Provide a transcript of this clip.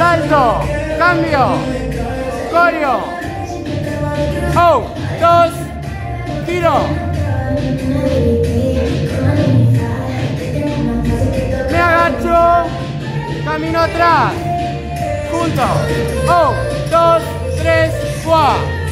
salto, cambio, coreo, 1, 2, giro, me agacho, camino atrás, junto, 1, 2, 3, 4.